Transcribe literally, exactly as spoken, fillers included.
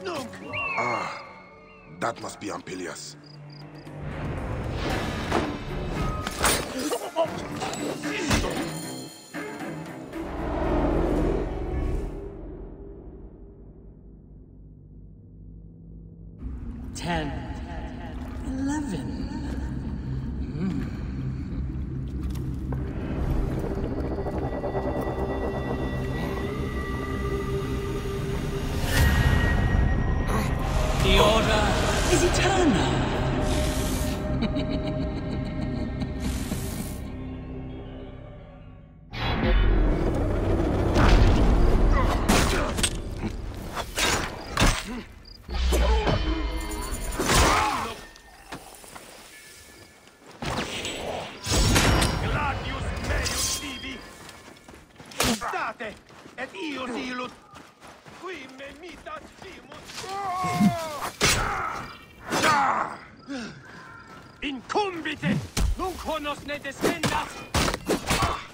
nunc! Ah, that must be Ampelius. Ten. Eleven. The order is eternal. Gladius meius tibi! State, et io silut! Qui me mitat simus! Incumbite! Nunc honos ne descendas!